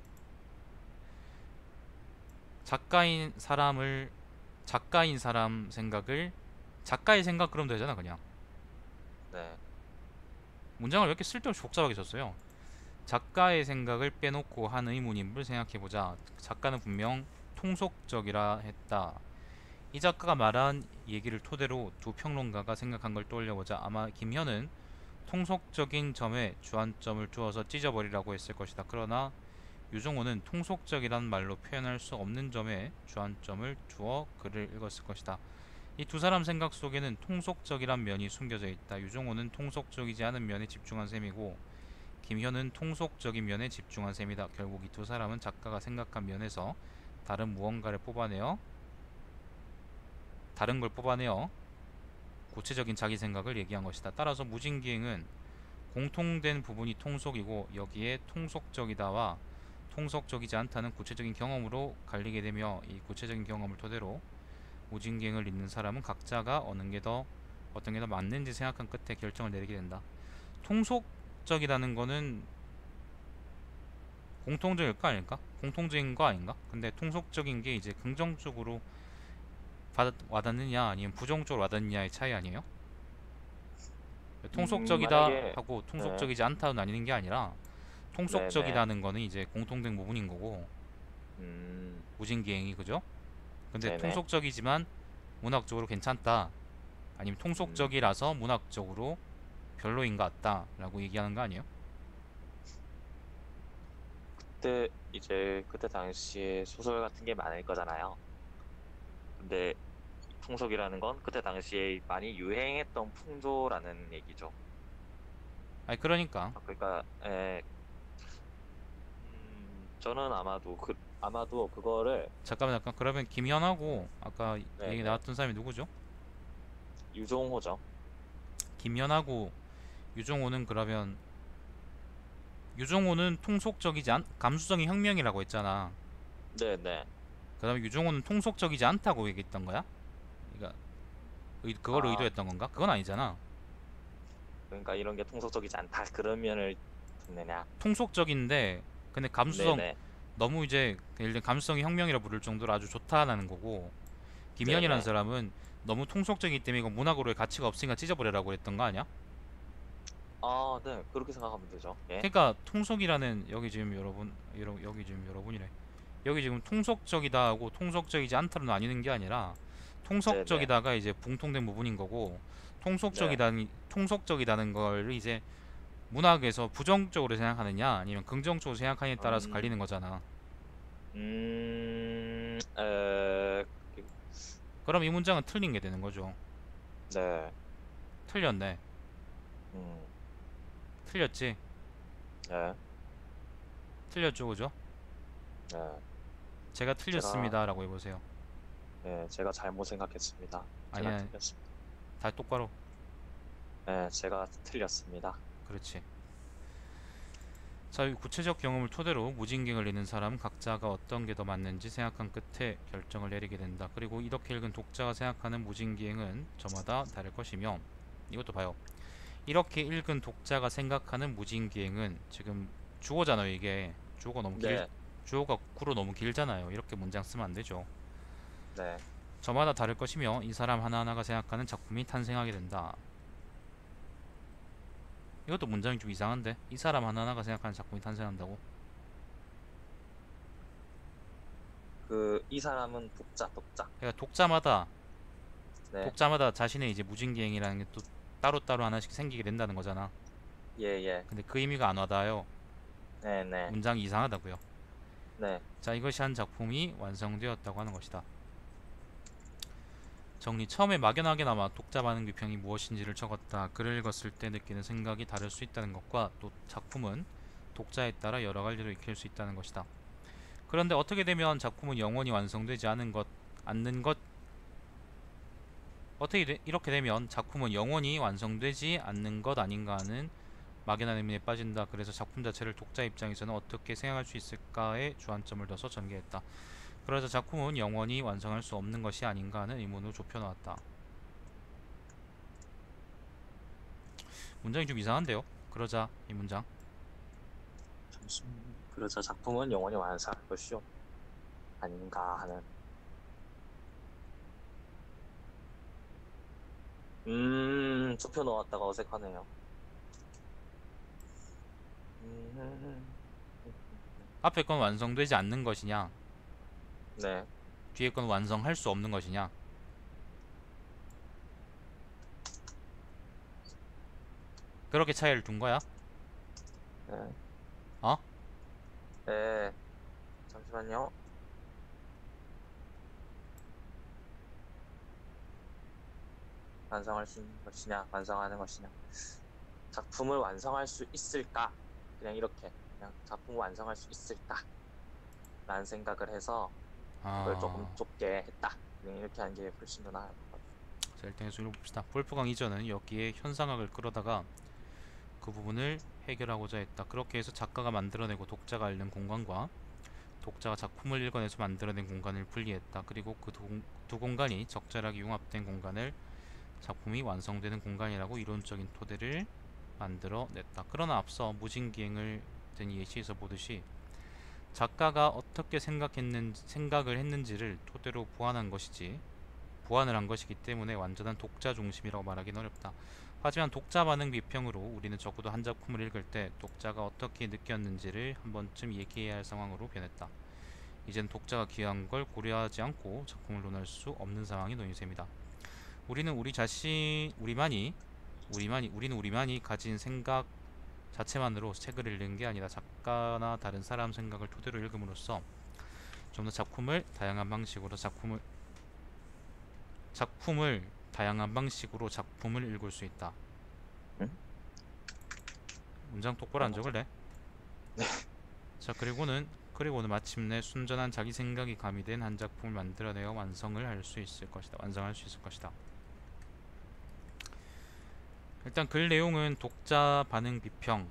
작가인 사람을 작가인 사람 생각을 작가의 생각 그럼 되잖아 그냥. 네. 문장을 왜 이렇게 쓸데없이 복잡하게 썼어요? 작가의 생각을 빼놓고 한 의문임을 생각해보자. 작가는 분명 통속적이라 했다. 이 작가가 말한 얘기를 토대로 두 평론가가 생각한 걸 떠올려보자. 아마 김현은 통속적인 점에 주안점을 두어서 찢어버리라고 했을 것이다. 그러나 유종호는 통속적이란 말로 표현할 수 없는 점에 주안점을 두어 글을 읽었을 것이다. 이 두 사람 생각 속에는 통속적이란 면이 숨겨져 있다. 유종호는 통속적이지 않은 면에 집중한 셈이고 김현은 통속적인 면에 집중한 셈이다. 결국 이 두 사람은 작가가 생각한 면에서 다른 무언가를 뽑아내어 다른 걸 뽑아내어 구체적인 자기 생각을 얘기한 것이다. 따라서 무진기행은 공통된 부분이 통속이고 여기에 통속적이다와 통속적이지 않다는 구체적인 경험으로 갈리게 되며 이 구체적인 경험을 토대로 무진기행을 읽는 사람은 각자가 어느 게 더 어떤 게 더 맞는지 생각한 끝에 결정을 내리게 된다. 통속적이라는 거는 공통적일까 아닐까? 공통적인 거 아닌가? 근데 통속적인 게 이제 긍정적으로 받, 와닿느냐 아니면 부정적으로 와닿느냐의 차이 아니에요? 음, 통속적이다 만약에, 하고 네, 통속적이지 않다로 나뉘는 게 아니라 네네. 통속적이라는 거는 이제 공통된 부분인 거고 음, 무진기행이 그죠? 근데 네네. 통속적이지만 문학적으로 괜찮다 아니면 음, 통속적이라서 문학적으로 별로인 것 같다 라고 얘기하는 거 아니에요? 그때, 이제, 그때 당시에 소설 같은 게 많을 거잖아요. 근데, 풍속이라는 건 그때 당시에 많이 유행했던 풍조라는 얘기죠. 아니 그러니까 아, 그러니까, 에, 음, 저는 아마도, 그, 아마도 그거를, 잠깐만 잠깐 그러면 김연하고 네, 아까 얘기 네네. 나왔던 사람이 누구죠? 유종호죠. 김연하고 유종호는 그러면 유종호는 통속적이지 않 감수성의 혁명이라고 했잖아. 네네. 그 다음에 유종호는 통속적이지 않다고 얘기했던 거야? 그러니까 의, 그걸 아, 의도했던 건가? 그건 아니잖아. 그러니까 이런 게 통속적이지 않다. 그런 면을 듣느냐. 통속적인데 근데 감수성 네네. 너무 이제 예를 들면 감수성의 혁명이라 부를 정도로 아주 좋다라는 거고 김현이라는 네네. 사람은 너무 통속적이기 때문에 이거 문학으로의 가치가 없으니까 찢어버리라고 했던 거 아니야? 아, 네. 그렇게 생각하면 되죠. 예. 그러니까 통속이라는 여기 지금 여러분 여러- 여기 지금 여러분이래 여기 지금 통속적이다 하고 통속적이지 않다로 나뉘는 게 아니라 네네. 통속적이다가 이제 공통된 부분인 거고 네. 통속적이다는 통속적이다는 걸 이제 문학에서 부정적으로 생각하느냐 아니면 긍정적으로 생각하느냐에 따라서 음, 갈리는 거잖아. 음, 에, 그- 그럼 이 문장은 틀린 게 되는 거죠. 네. 틀렸네. 음, 틀렸지. 네. 틀렸죠, 그죠? 네. 제가 제가, 틀렸습니다라고 해보세요. 네, 제가 잘못 생각했습니다. 제가 아니야, 틀렸습니다. 다 똑바로. 네, 제가 틀렸습니다. 그렇지. 자, 이 구체적 경험을 토대로 무진경을 읽는 사람은 각자가 어떤 게 더 맞는지 생각한 끝에 결정을 내리게 된다. 그리고 이렇게 읽은 독자가 생각하는 무진기행은 저마다 다를 것이며 이것도 봐요. 이렇게 읽은 독자가 생각하는 무진기행은 지금 주어잖아요. 이게 주어가 너무 길 네, 주어가 구로 너무 길잖아요. 이렇게 문장 쓰면 안 되죠. 네. 저마다 다를 것이며 이 사람 하나하나가 생각하는 작품이 탄생하게 된다. 이것도 문장이 좀 이상한데 이 사람 하나하나가 생각하는 작품이 탄생한다고? 그, 이 사람은 독자, 독자. 그러니까 독자마다 네, 독자마다 자신의 이제 무진기행이라는 게 또 따로따로 하나씩 생기게 된다는 거잖아. 예, 예. 근데 그 의미가 안 와닿아요. 네, 네, 문장이 이상하다고요. 네. 자, 이것이 한 작품이 완성되었다고 하는 것이다. 정리. 처음에 막연하게나마 독자 반응 비평이 무엇인지를 적었다. 글을 읽었을 때 느끼는 생각이 다를 수 있다는 것과 또 작품은 독자에 따라 여러 갈래로 익힐 수 있다는 것이다. 그런데 어떻게 되면 작품은 영원히 완성되지 않은 것, 않는 것, 어떻게 되, 이렇게 되면 작품은 영원히 완성되지 않는 것 아닌가 하는 막연한 의문에 빠진다. 그래서 작품 자체를 독자 입장에서는 어떻게 생각할 수 있을까에 주안점을 둬서 전개했다. 그러자 작품은 영원히 완성할 수 없는 것이 아닌가 하는 의문으로 좁혀놓았다. 문장이 좀 이상한데요? 그러자 이 문장. 잠시만요. 그러자 작품은 영원히 완성할 것이요 아닌가 하는. 음, 좁혀 놓았다가 어색하네요. 음, 앞에 건 완성되지 않는 것이냐, 네, 뒤에 건 완성할 수 없는 것이냐. 그렇게 차이를 둔 거야? 네, 어? 네, 잠시만요. 완성할 수 있는 것이냐, 완성하는 것이냐. 작품을 완성할 수 있을까? 그냥 이렇게, 그냥 작품을 완성할 수 있을까? 라는 생각을 해서 이걸 조금 아... 좁게 했다. 그냥 이렇게 하는 게 훨씬 더 나을 것 같아요. 자, 일단 해서 읽어봅시다. 볼프강 이전은 여기에 현상학을 끌어다가 그 부분을 해결하고자 했다. 그렇게 해서 작가가 만들어내고 독자가 앓는 공간과 독자가 작품을 읽어내서 만들어낸 공간을 분리했다. 그리고 그 두 공간이 적절하게 융합된 공간을 작품이 완성되는 공간이라고 이론적인 토대를 만들어냈다. 그러나 앞서 무진기행을 든 예시에서 보듯이 작가가 어떻게 생각했는, 생각을 했는지를 토대로 보완한 것이지 보완을 한 것이기 때문에 완전한 독자 중심이라고 말하기는 어렵다. 하지만 독자 반응 비평으로 우리는 적어도 한 작품을 읽을 때 독자가 어떻게 느꼈는지를 한 번쯤 얘기해야 할 상황으로 변했다. 이젠 독자가 기여한 걸 고려하지 않고 작품을 논할 수 없는 상황이 노인셈이다. 우리는 우리 자신, 우리만이, 우리만이, 우리는 우리만이 가진 생각 자체만으로 책을 읽는 게 아니라 작가나 다른 사람 생각을 토대로 읽음으로써 좀 더 작품을 다양한 방식으로 작품을 작품을 다양한 방식으로 작품을 읽을 수 있다. 응? 문장 똑바로 안 적을래? 네. 자, 그리고는 그리고는 마침내 순전한 자기 생각이 가미된 한 작품을 만들어내어 완성을 할 수 있을 것이다. 완성할 수 있을 것이다. 일단 글 내용은 독자 반응 비평이라는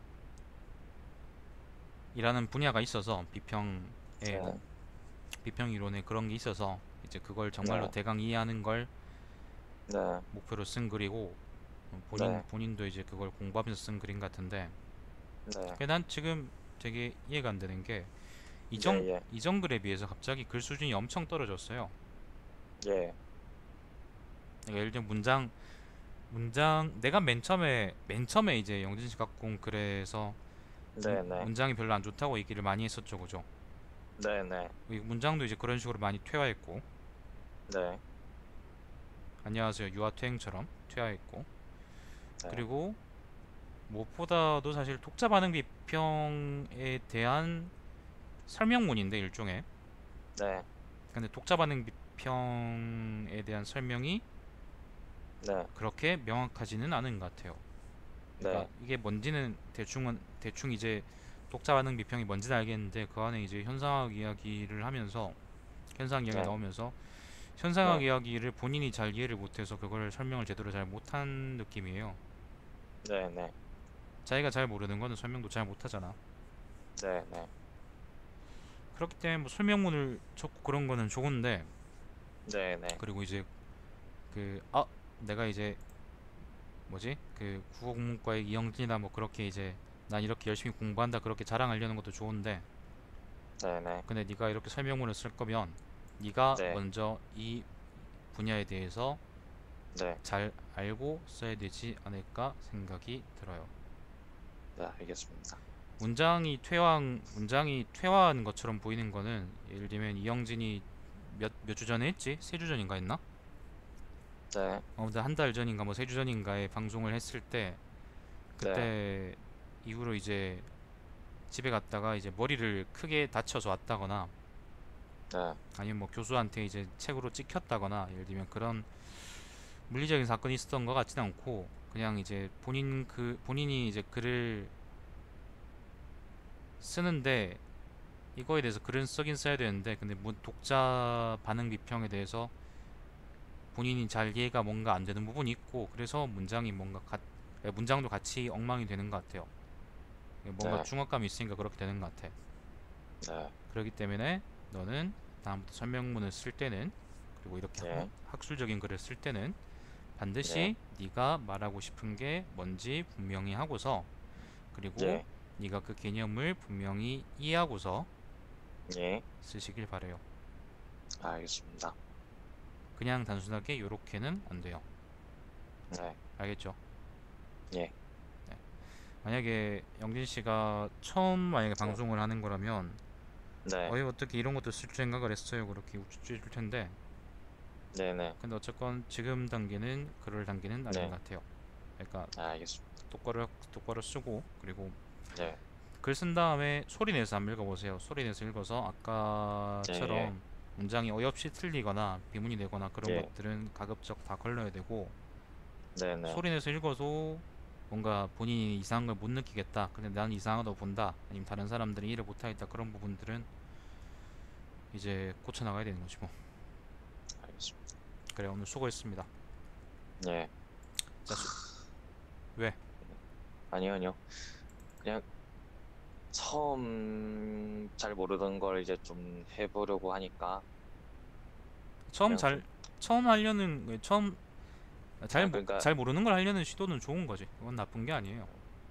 분야가 있어서 비평에 네, 비평 이론에 그런 게 있어서 이제 그걸 정말로 네, 대강 이해하는 걸 네, 목표로 쓴 글이고 본인 네, 본인도 이제 그걸 공부하면서 쓴 글인 같은데 네, 난 지금 되게 이해가 안 되는 게 이전 예, 예, 이전 글에 비해서 갑자기 글 수준이 엄청 떨어졌어요. 예, 그러니까 예를 들면 문장 문장 내가 맨 처음에 맨 처음에 이제 영진씨 갖고 온 글에서 문, 네, 네, 문장이 별로 안 좋다고 얘기를 많이 했었죠, 그죠? 네, 네, 이 문장도 이제 그런 식으로 많이 퇴화했고, 네, 안녕하세요 유아 퇴행처럼 퇴화했고, 네, 그리고 무엇보다도 사실 독자 반응 비평에 대한 설명문인데 일종의. 네, 근데 독자 반응 비평에 대한 설명이 네, 그렇게 명확하지는 않은 것 같아요. 그러니까 네, 이게 뭔지는 대충은 대충 이제 독자 반응 비평이 뭔지는 알겠는데 그 안에 이제 현상학 이야기를 하면서 현상 이야기가 네, 나오면서 현상학 네, 이야기를 본인이 잘 이해를 못해서 그걸 설명을 제대로 잘 못한 느낌이에요. 네, 네, 자기가 잘 모르는 거는 설명도 잘 못하잖아. 네, 네, 그렇기 때문에 뭐 설명문을 적고 그런 거는 좋은데, 네, 네, 그리고 이제 그 아 내가 이제 뭐지 그 국어 국문과의 이영진이나 뭐 그렇게 이제 난 이렇게 열심히 공부한다 그렇게 자랑하려는 것도 좋은데, 네, 네, 근데 네가 이렇게 설명문을 쓸 거면 네가 네, 먼저 이 분야에 대해서 네, 잘 알고 써야 되지 않을까 생각이 들어요. 네, 알겠습니다. 문장이 퇴화한 문장이 퇴화한 것처럼 보이는 거는 예를 들면 이영진이 몇 몇 주 전에 했지? 세 주 전인가 했나? 네, 아무튼 한 달 전인가 뭐 세 주 전인가에 방송을 했을 때 네, 그때 이후로 이제 집에 갔다가 이제 머리를 크게 다쳐서 왔다거나 네, 아니면 뭐 교수한테 이제 책으로 찍혔다거나 예를 들면 그런 물리적인 사건이 있었던 것 같지는 않고 그냥 이제 본인 그 본인이 이제 글을 쓰는데 이거에 대해서 글은 쓰긴 써야 되는데 근데 뭐 독자 반응 비평에 대해서 본인이 잘 이해가 뭔가 안 되는 부분이 있고 그래서 문장이 뭔가 가, 문장도 같이 엉망이 되는 것 같아요. 뭔가 네, 중압감이 있으니까 그렇게 되는 것 같아. 네, 그렇기 때문에 너는 다음부터 설명문을 쓸 때는 그리고 이렇게 학- 네, 학술적인 글을 쓸 때는 네, 반드시 네가 말하고 싶은 게 뭔지 분명히 하고서 그리고 네, 네가 그 개념을 분명히 이해하고서 네, 쓰시길 바래요. 알겠습니다. 그냥 단순하게 요렇게는 안 돼요. 네, 알겠죠? 네, 네. 만약에 영진 씨가 처음 만약에 네, 방송을 하는 거라면 네, 어이 어떻게 이런 것도 쓸 줄 생각을 했어요 그렇게 우쭈쭈 해줄 텐데 네, 네, 근데 어쨌건 지금 단계는 그럴 단계는 아닌 네, 것 같아요. 그러니까 알겠습니다. 똑바로 똑바로 쓰고 그리고 네, 글 쓴 다음에 소리 내서 한번 읽어보세요. 소리 내서 읽어서 네, 아까처럼 문장이 어이없이 틀리거나 비문이 되거나 그런 네, 것들은 가급적 다 걸러야 되고 네, 네, 소리 내서 읽어도 뭔가 본인이 이상한 걸 못 느끼겠다. 근데 나는 이상하다고 본다. 아니면 다른 사람들이 이해를 못하겠다. 그런 부분들은 이제 고쳐 나가야 되는 거지 뭐. 알겠습니다. 그래 오늘 수고했습니다. 네, 자, 수, 왜? 아니요, 아니요. 그냥 처음 잘 모르던 걸 이제 좀 해보려고 하니까 처음 그냥 잘 좀, 처음 하려는 처음 잘, 아, 모- 그러니까, 잘 모르는 걸 하려는 시도는 좋은 거지. 그건 나쁜 게 아니에요.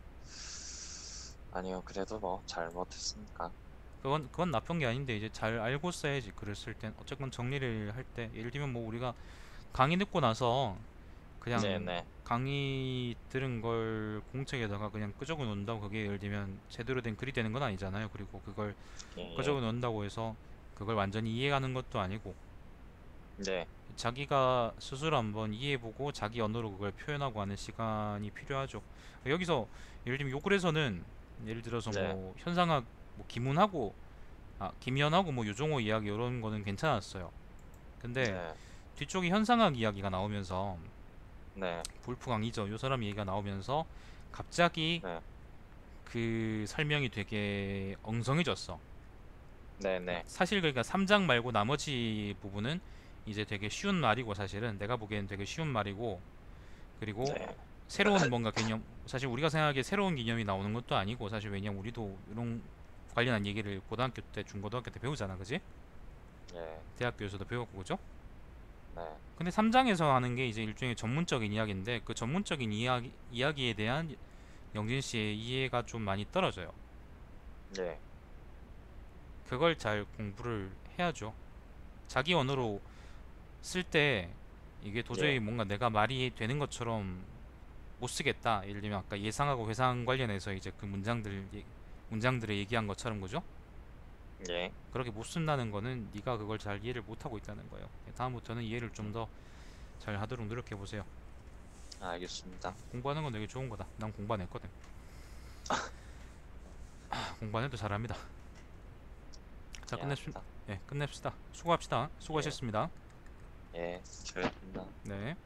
아니요, 그래도 뭐 잘못했으니까. 그건 그건 나쁜 게 아닌데 이제 잘 알고 써야지 글을 쓸 땐. 어쨌건 정리를 할 때 예를 들면 뭐 우리가 강의 듣고 나서 네, 그냥 네, 강의 들은 걸 공책에다가 그냥 끄적여 놓는다고 그게 예를 들면 제대로 된 글이 되는 건 아니잖아요. 그리고 그걸 예, 끄적여 예, 놓는다고 해서 그걸 완전히 이해하는 것도 아니고 네, 자기가 스스로 한번 이해해보고 자기 언어로 그걸 표현하고 하는 시간이 필요하죠. 여기서 예를 들면 요글에서는 예를 들어서 네, 뭐 현상학 뭐 김훈하고 아 김연하고 뭐 유종호 이야기 이런 거는 괜찮았어요. 근데 네, 뒤쪽에 현상학 이야기가 나오면서 네, 볼프강이죠. 요 사람 얘기가 나오면서 갑자기 네, 그 설명이 되게 엉성해졌어. 네, 네, 사실 그러니까 삼 장 말고 나머지 부분은 이제 되게 쉬운 말이고 사실은 내가 보기엔 되게 쉬운 말이고 그리고 네, 새로운 뭔가 개념 사실 우리가 생각하기에 새로운 개념이 나오는 것도 아니고 사실 왜냐면 우리도 이런 관련한 얘기를 고등학교 때 중고등학교 때 배우잖아 그지? 네, 대학교에서도 배웠고 그죠? 네, 근데 삼 장에서 하는 게 이제 일종의 전문적인 이야기인데 그 전문적인 이야기, 이야기에 대한 영진 씨의 이해가 좀 많이 떨어져요. 네, 그걸 잘 공부를 해야죠. 자기 언어로 쓸 때 이게 도저히 네, 뭔가 내가 말이 되는 것처럼 못 쓰겠다. 예를 들면 아까 예상하고 회상 관련해서 이제 그 문장들 예- 문장들을 얘기한 것처럼 그죠? 네, 그렇게 못 쓴다는 거는 네가 그걸 잘 이해를 못 하고 있다는 거예요. 다음부터는 이해를 좀 더 잘 하도록 노력해 보세요. 알겠습니다. 공부하는 건 되게 좋은 거다. 난 공부 안 했거든. 공부 안 해도 잘합니다. 자, 끝냅시다. 미안합니다. 예, 끝냅시다. 수고합시다. 예, 수고하셨습니다. 예, 수고했습니다. 네.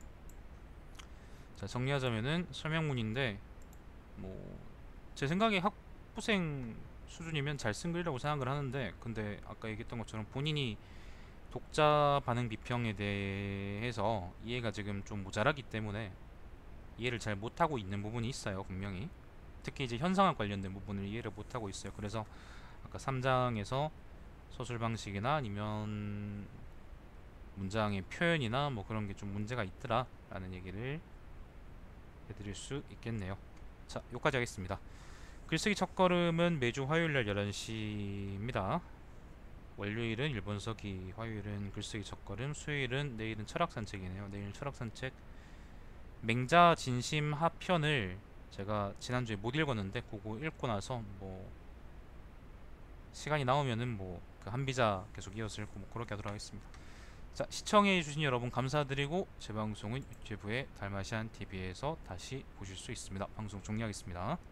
자, 정리하자면은 설명문인데 뭐 제 생각에 학부생 수준이면 잘 쓴 글이라고 생각을 하는데 근데 아까 얘기했던 것처럼 본인이 독자 반응 비평에 대해서 이해가 지금 좀 모자라기 때문에 이해를 잘 못하고 있는 부분이 있어요 분명히 특히 이제 현상학 관련된 부분을 이해를 못하고 있어요 그래서 아까 삼 장에서 서술 방식이나 아니면 문장의 표현이나 뭐 그런 게 좀 문제가 있더라 라는 얘기를 해드릴 수 있겠네요. 자 여기까지 하겠습니다. 글쓰기 첫걸음은 매주 화요일날 열한 시입니다. 월요일은 일본 서기, 화요일은 글쓰기 첫걸음, 수요일은 내일은 철학 산책이네요. 내일 철학 산책 맹자 진심 하편을 제가 지난주에 못 읽었는데 그거 읽고 나서 뭐 시간이 나오면은 뭐 그 한비자 계속 이어서 읽고 뭐 그렇게 하도록 하겠습니다. 자 시청해주신 여러분 감사드리고 제 방송은 유튜브에 달마시안 티비에서 다시 보실 수 있습니다. 방송 종료하겠습니다.